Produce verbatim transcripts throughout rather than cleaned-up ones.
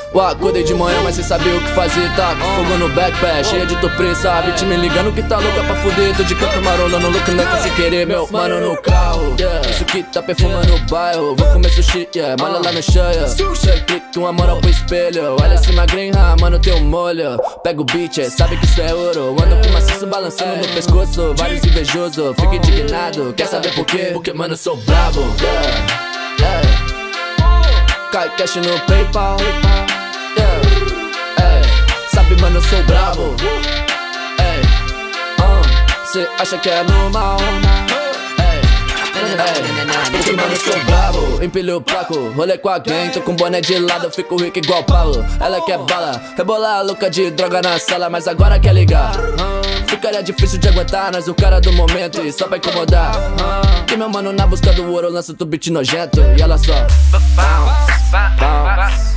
Eu acordei de manhã, mas sem saber o que fazer. Tá com fogo no backpack, cheia de topre, sabe? Te me ligando que tá louca pra fuder. Tô de canto marola, no look neck sem querer. Meu mano no carro, yeah. Isso que tá perfumando o bairro. Vou comer sushi, yeah. Malha lá no cheia. Cheia, clique, uma moral pro espelho. Olha esse magrinho, ah, mano, teu molho. Pega o beat, é, sabe que isso é ouro. Ando com maciço balançando no pescoço. Vários invejosos, fica indignado. Quer saber por quê? Porque, mano, eu sou brabo, yeah. Yeah. Cai cash no PayPal, yeah. Hey. Sabe, mano, eu sou brabo. Hey. Uh. Cê acha que é normal? Hey. Hey. Porque, mano, eu sou brabo. Empilho o placo, rolê com a gang. Tô com boné de lado, fico rico igual Paulo. Ela quer bala, rebolar louca de droga na sala, mas agora quer ligar. Ficaria difícil de aguentar, nós o cara do momento e só pra incomodar. Que meu mano na busca do ouro lança tu beat nojento. E ela só bounce, bounce,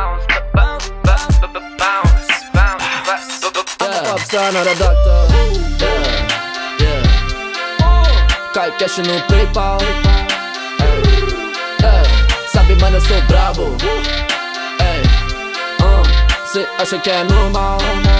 yeah. Popstar, not a doctor, yeah, yeah. Cai cash no PayPal, yeah. Sabe, mano, eu sou brabo, hey. uh. Cê acha que é normal?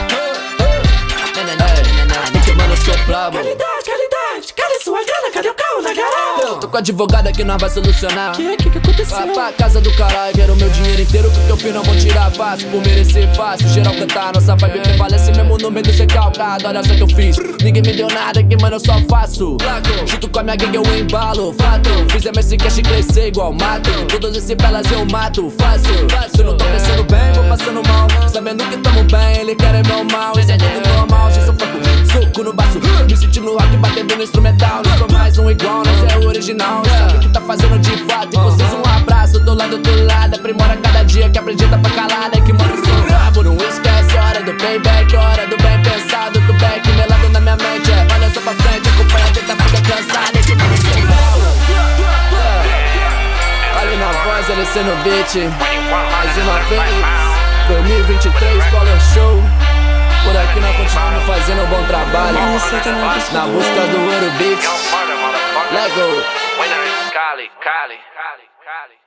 Porque, mano, eu sou brabo. Qualidade, qualidade, cadê sua grana? Cadê o carro na garagem? Eu tô com a advogada que nós vai solucionar. Que, que que aconteceu? Vai pra casa do caralho, quero meu dinheiro inteiro, porque eu fiz não vou tirar fácil. Por merecer fácil, geral cantar, nossa vibe prevalece mesmo no meio do ser calcado. Olha só que eu fiz, ninguém me deu nada, que mano eu só faço. Junto com a minha gangue eu embalo, fato. Fiz M S Cash crescer igual mato. Todos esses belas eu mato, fácil. Se eu não tô pensando bem, vou passando mal. Sabendo que tamo bem, ele quer é meu mal. Isso é tudo normal, se sou fraco, soco no baço. Me sentindo rock batendo no instrumental. Não sou mais um igual, nós é o original. Sabe o que tá fazendo de fato, e vocês um abraço do lado do lado. Aprimora cada dia que acredita pra calada. É que mano eu sou brabo, não esquece. Hora do payback, hora do bem pensado. Do back melado na minha mente, é. Olha só pra frente, acompanha, tenta ficar cansado. É que mano eu sou brabo, é. Olha na voz, ele sendo beat. Mais uma vez dois mil e vinte e três, Color Show. Por aqui nós continuamos fazendo um bom trabalho. Na busca do ouro beat. Lego. Cali, Cali, Cali, Cali.